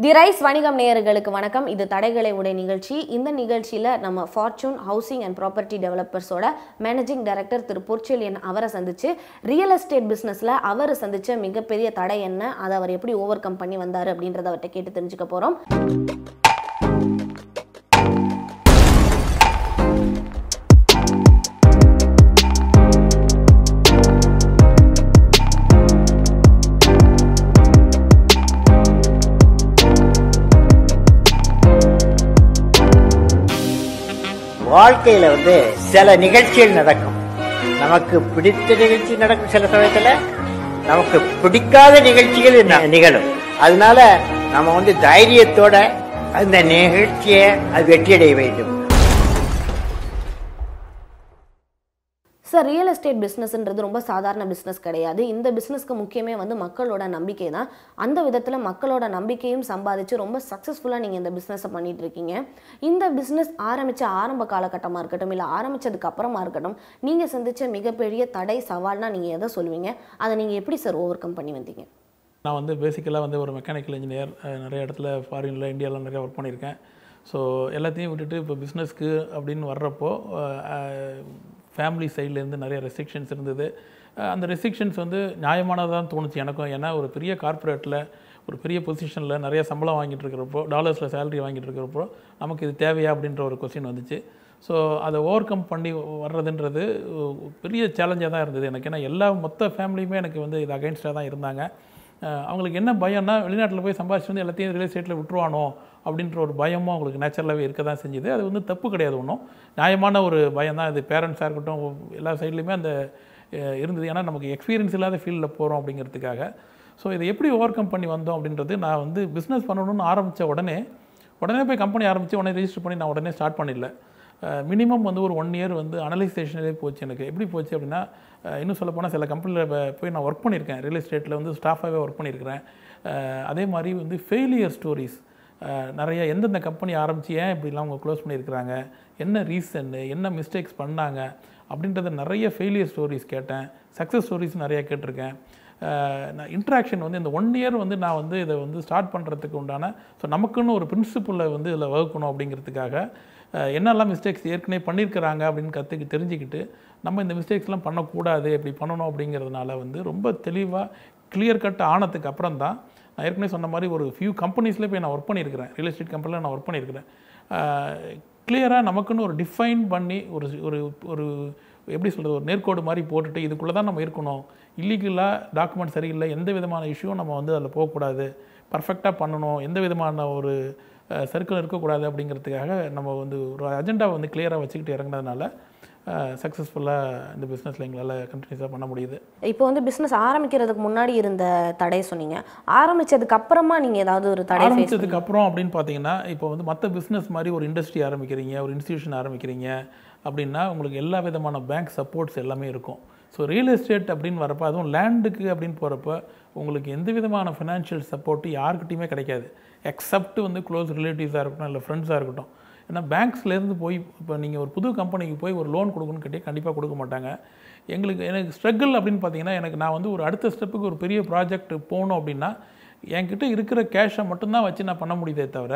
தி rice வணிகம் நேயர்களுக்கு வணக்கம். இது தடைகளை உடைய நிகழ்ச்சி. இந்த நிகழ்ச்சியில் நம்ம ஃபார்ச்சூன் ஹவுசிங் அண்ட் ப்ராப்பர்ட்டி டெவலப்பர்ஸோட மேனேஜிங் டைரக்டர் திரு பொற்செழியன் அவரை சந்திச்சு ரியல் எஸ்டேட் பிஸ்னஸில் அவர் சந்தித்த மிகப்பெரிய தடை என்ன, அதை அவர் எப்படி ஓவர் கம் பண்ணி வந்தார் அப்படின்றத அவர்கிட்ட கேட்டு தெரிஞ்சுக்க போகிறோம். வாழ்க்கையில சில நிகழ்ச்சிகள் நடக்கும். நமக்கு பிடித்த நிகழ்ச்சி நடக்கும், சில சமயத்துல நமக்கு பிடிக்காத நிகழ்ச்சிகள் நிகழும். அதனால நம்ம தைரியத்தோட அந்த நிகழ்ச்சியை அது வெற்றியடைய வேண்டும். சார், ரியல் எஸ்டேட் பிஸ்னஸ்ன்றது ரொம்ப சாதாரண பிஸ்னஸ் கிடையாது. இந்த பிஸ்னஸ்க்கு முக்கியமே மக்களோட நம்பிக்கை தான். அந்த விதத்தில் மக்களோட நம்பிக்கையும் சம்பாதிச்சு ரொம்ப சக்ஸஸ்ஃபுல்லாக நீங்கள் இந்த பிஸ்னஸை பண்ணிட்டு இருக்கீங்க. இந்த பிஸ்னஸ் ஆரம்பித்த ஆரம்ப காலகட்டமாக இருக்கட்டும், இல்லை ஆரம்பித்ததுக்கு அப்புறமா இருக்கட்டும், நீங்கள் சந்தித்த மிகப்பெரிய தடை சவால்னால் நீங்கள் எதை சொல்லுவீங்க? அதை நீங்கள் எப்படி சார் ஓவர் கம் பண்ணி வந்தீங்க? நான் பேசிக்கலாக ஒரு மெக்கானிக்கல் இன்ஜினியர், நிறைய இடத்துல ஃபாரினில் இந்தியாவில் நிறையா ஒர்க் பண்ணியிருக்கேன். ஸோ எல்லாத்தையும் விட்டுட்டு இப்போ பிஸ்னஸ்க்கு அப்படின்னு வர்றப்போ ஃபேமிலி சைட்லேருந்து நிறைய ரெஸ்ட்ரிக்ஷன்ஸ் இருந்தது. அந்த ரெஸ்ட்ரிக்ஷன்ஸ் நியாயமானதான் தோணுச்சு எனக்கும். ஏன்னா ஒரு பெரிய கார்ப்பரேட்டில் ஒரு பெரிய பொசிஷனில் நிறைய சம்பளம் வாங்கிட்டு இருக்கிறப்போ, டாலர்ஸில் சேலரி வாங்கிட்டு இருக்கிறப்போ நமக்கு இது தேவையா அப்படின்ற ஒரு கொஸ்டின் வந்துச்சு. ஸோ அதை ஓவர் கம் பண்ணி வர்றதுன்றது பெரிய சேலஞ்சாக தான் இருந்தது எனக்கு. ஏன்னா மொத்த ஃபேமிலியுமே எனக்கு இது அகைன்ஸ்டாக தான் இருந்தாங்க. அவங்களுக்கு என்ன பயம்னா, வெளிநாட்டில் போய் சம்பாதிச்சு எல்லாத்தையும் ரியல் எஸ்டேட்டில் விட்டுருவானோ அப்படின்ற ஒரு பயமும் அவங்களுக்கு நேச்சுரலாகவே இருக்க தான் செஞ்சுது. அது தப்பு கிடையாது, ஒன்றும் நியாயமான ஒரு பயம் தான். இது பேரண்ட்ஸாக இருக்கட்டும், எல்லா சைட்லேயுமே அந்த இருந்தது. ஏன்னா நமக்கு எக்ஸ்பீரியன்ஸ் இல்லாத ஃபீல்டில் போகிறோம் அப்படிங்கிறதுக்காக. ஸோ இதை எப்படி ஓவர் கம் பண்ணி வந்தோம் அப்படின்றது, நான் பிஸ்னஸ் பண்ணணும்னு ஆரம்பித்த உடனே போய் கம்பெனி ஆரம்பித்து உடனே ரெஜிஸ்டர் பண்ணி நான் உடனே ஸ்டார்ட் பண்ணிடல. மினிமம் ஒரு 1 இயர் அனலைசேஷனே போச்சு எனக்கு. எப்படி போச்சு அப்படின்னா, இன்னும் சொல்லப்போனால் சில கம்பெனியில் போய் நான் ஒர்க் பண்ணியிருக்கேன். ரியல் எஸ்டேட்டில் ஸ்டாஃபாகவே ஒர்க் பண்ணியிருக்கிறேன். அதே மாதிரி ஃபெயிலியர் ஸ்டோரிஸ் நிறைய, எந்தெந்த கம்பெனி ஆரம்பித்து ஏன் இப்படிலாம் அவங்க க்ளோஸ் பண்ணியிருக்கிறாங்க, என்ன ரீசன்னு, என்ன மிஸ்டேக்ஸ் பண்ணாங்க அப்படின்றத நிறைய ஃபெயிலியர் ஸ்டோரிஸ் கேட்டேன். சக்ஸஸ் ஸ்டோரிஸ் நிறையா கேட்டிருக்கேன். நான் இன்ட்ராக்ஷன் இந்த 1 இயர் நான் இதை ஸ்டார்ட் பண்ணுறதுக்கு உண்டான, ஸோ நமக்குன்னு ஒரு பிரின்சிபிளை இதில் வகுக்கணும் அப்படிங்கிறதுக்காக என்னெல்லாம் மிஸ்டேக்ஸ் ஏற்கனவே பண்ணியிருக்கிறாங்க அப்படின்னு தெரிஞ்சுக்கிட்டு, நம்ம இந்த மிஸ்டேக்ஸ்லாம் பண்ணக்கூடாது, இப்படி பண்ணணும் அப்படிங்கிறதுனால ரொம்ப தெளிவாக கிளியர் கட் ஆனதுக்கு அப்புறம் தான் நான் ஏற்கனவே சொன்ன மாதிரி ஒரு ஃபியூ கம்பெனிஸில் போய் நான் ஒர்க் பண்ணியிருக்கிறேன். ரியல் எஸ்டேட் கம்பெனியில் நான் ஒர்க் பண்ணியிருக்கிறேன். கிளியராக நமக்குன்னு ஒரு டிஃபைன் பண்ணி ஒரு எப்படி சொல்கிறது, ஒரு நேர்கோடு மாதிரி போட்டுட்டு இதுக்குள்ளே தான் நம்ம இருக்கணும், இல்லீகலாக டாக்குமெண்ட் சரியில்லை, எந்த விதமான இஷ்யூவும் நம்ம அதில் போகக்கூடாது, பர்ஃபெக்டாக பண்ணணும், எந்த விதமான ஒரு சர்க்கிள் இருக்கக்கூடாது அப்படிங்கிறதுக்காக நம்ம ஒரு அஜெண்டாவை கிளியராக வச்சுக்கிட்டு இறங்கினதுனால சக்ஸஸ்ஃபுல்லாக இந்த பிஸ்னஸில் எங்களால் கண்டினியூஸாக பண்ண முடியுது. இப்போ பிஸ்னஸ் ஆரம்பிக்கிறதுக்கு முன்னாடி இருந்த தடை சொன்னீங்க, ஆரம்பித்ததுக்கு அப்புறமா நீங்கள் ஏதாவது ஒரு தடை? ஆரம்பித்ததுக்கு அப்புறம் அப்படின்னு பார்த்தீங்கன்னா, இப்போ மற்ற பிஸ்னஸ் மாதிரி ஒரு இண்டஸ்ட்ரி ஆரம்பிக்கிறீங்க, ஒரு இன்ஸ்டியூஷன் ஆரம்பிக்கிறீங்க அப்படின்னா உங்களுக்கு எல்லா விதமான பேங்க் சப்போர்ட்ஸ் எல்லாமே இருக்கும். ஸோ ரியல் எஸ்டேட் அப்படின்னு வரப்போ, அதுவும் லேண்டுக்கு அப்படின்னு போகிறப்ப உங்களுக்கு எந்த விதமான ஃபினான்ஷியல் சப்போர்ட்டு யாருக்கிட்டையுமே கிடைக்காது, எக்ஸப்ட் க்ளோஸ் ரிலேட்டிவ்ஸாக இருக்கட்டும், இல்லை ஃப்ரெண்ட்ஸாக இருக்கட்டும். ஏன்னா பேங்க்ஸ்லேருந்து போய் இப்போ நீங்கள் ஒரு புது கம்பெனிக்கு போய் ஒரு லோன் கொடுக்கணும்னு கேட்டால் கண்டிப்பாக கொடுக்க மாட்டாங்க. எனக்கு ஸ்ட்ரகிள் அப்படின்னு பார்த்தீங்கன்னா, நான் ஒரு அடுத்த ஸ்டெப்புக்கு ஒரு பெரிய ப்ராஜெக்ட் போகணும் அப்படின்னா என்கிட்ட இருக்கிற கேஷை மட்டும்தான் வச்சு நான் பண்ண முடியுதே தவிர,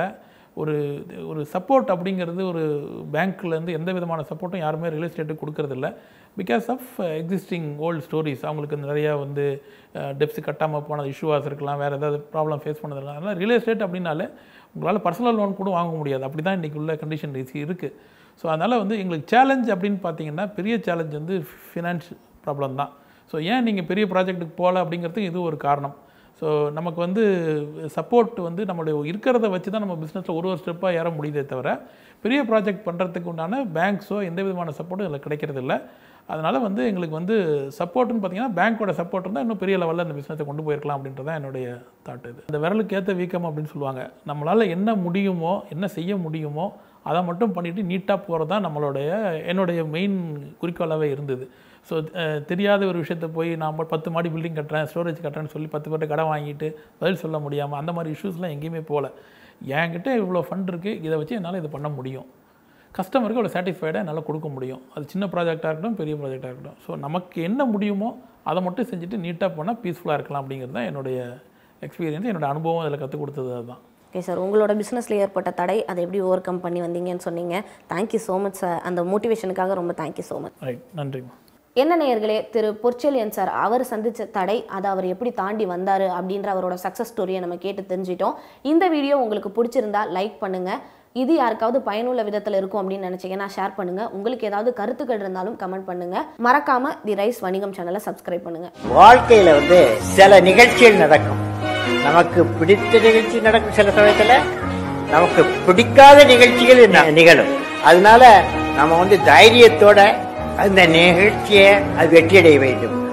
ஒரு சப்போர்ட் அப்படிங்கிறது ஒரு பேங்க்லேருந்து எந்த விதமான சப்போர்ட்டும் யாருமே ரியல் எஸ்டேட்டுக்கு கொடுக்கறதில்ல. Because of existing old stories. அவங்களுக்கு நிறையா டெப்ஸ் கட்டாமல் போன இஷ்யூவாஸ் இருக்கலாம், வேறு ஏதாவது ப்ராப்ளம் ஃபேஸ் பண்ணதில்லை. அதனால் ரியல் எஸ்டேட் அப்படின்னாலே உங்களால் பர்சனல் லோன் கூட வாங்க முடியாது. அப்படி தான் இன்றைக்கி உள்ள கண்டிஷன் இருக்குது. ஸோ அதனால் எங்களுக்கு சேலஞ்ச் அப்படின்னு பார்த்தீங்கன்னா, பெரிய சேலஞ்ச் ஃபினான்ஸ் ப்ராப்ளம் தான். ஸோ ஏன் நீங்கள் பெரிய ப்ராஜெக்ட்டுக்கு போகல அப்படிங்கிறதுக்கு இது ஒரு காரணம். ஸோ நமக்கு சப்போர்ட் நம்மளுடைய இருக்கிறத வச்சு தான் நம்ம பிஸ்னஸில் ஒரு ஸ்டெப்பாக ஏற முடியுதே தவிர, பெரிய ப்ராஜெக்ட் பண்ணுறதுக்கு உண்டான பேங்க்ஸோ எந்த விதமான சப்போர்ட்டும் இதில் கிடைக்கிறதில்ல. அதனால் எங்களுக்கு சப்போர்ட்டுன்னு பார்த்தீங்கன்னா, பேங்க்கோட சப்போர்ட் இருந்தால் இன்னும் பெரிய லெவலில் அந்த பிஸ்னஸை கொண்டு போயிருக்கலாம் அப்படின்றது தான் என்னுடைய தாட். இது இந்த விரலுக்கு ஏற்ற வீக்கம் அப்படின்னு சொல்லுவாங்க. நம்மளால் என்ன முடியுமோ, என்ன செய்ய முடியுமோ அதை மட்டும் பண்ணிவிட்டு நீட்டாக போகிறது தான் என்னுடைய மெயின் குறிக்கோளாகவே இருந்தது. ஸோ தெரியாத ஒரு விஷயத்தை போய் நான் 10 மாடி பில்டிங் கட்டுறேன், ஸ்டோரேஜ் கட்டுறேன்னு சொல்லி 10 பேர்ட்ட கடன் வாங்கிட்டு பதில் சொல்ல முடியாமல் அந்த மாதிரி இஷ்யூஸ்லாம் எங்கேயுமே போகல. என்கிட்ட இவ்வளோ ஃபண்ட் இருக்குது, இதை வச்சு என்னால் இதை பண்ண முடியும், கஸ்டமருக்கு அவ்வளோ சாட்டிஸ்ஃபைடாக என்னால் கொடுக்க முடியும். அது சின்ன ப்ராஜெக்டாக இருக்கட்டும், பெரிய ப்ராஜெக்டாக இருக்கட்டும். ஸோ நமக்கு என்ன முடியுமோ அதை மட்டும் செஞ்சுட்டு நீட்டாக போனால் பீஸ்ஃபுல்லாக இருக்கலாம் அப்படிங்கிறது தான் என்னுடைய எக்ஸ்பீரியன்ஸ், என்னோடய அனுபவம் அதில் கற்றுக் கொடுத்தது. அதுதான். ஓகே சார், உங்களோட பிஸ்னஸில் ஏற்பட்ட தடை அதை எப்படி ஓவர் கம் பண்ணி வந்தீங்கன்னு சொன்னீங்க. Thank you so much sir. அந்த மோட்டிவேஷனுக்காக ரொம்ப தேங்க்யூ ஸோ மச். ரைட், நன்றிம்மா. என்ன நேயர்களே, திரு பொற்செழியன் சார் அவர் சந்தித்த தடை அதை அவர் எப்படி தாண்டி வந்தார் அப்படின்ற அவரோட சக்ஸஸ் ஸ்டோரியை நம்ம கேட்டு தெரிஞ்சிட்டோம். இந்த வீடியோ உங்களுக்கு பிடிச்சிருந்தா லைக் பண்ணுங்கள். இது யாருக்காவது பயனுள்ள விதத்தில் இருக்கும் அப்படின்னு நினச்சிங்கன்னா ஷேர் பண்ணுங்கள். உங்களுக்கு ஏதாவது கருத்துக்கள் இருந்தாலும் கமெண்ட் பண்ணுங்கள். மறக்காமல் தி ரைஸ் வணிகம் சேனலை சப்ஸ்கிரைப் பண்ணுங்கள். வாழ்க்கையில் வந்து சில நிகழ்ச்சிகள் நடக்கும். நமக்கு பிடித்த நிகழ்ச்சி நடக்கும், சில சமயத்தில் நமக்கு பிடிக்காத நிகழ்ச்சிகள் நிகழும். அதனால நம்ம வந்து தைரியத்தோட அந்த நிகழ்ச்சியை அது வெற்றியடைய வேண்டும்.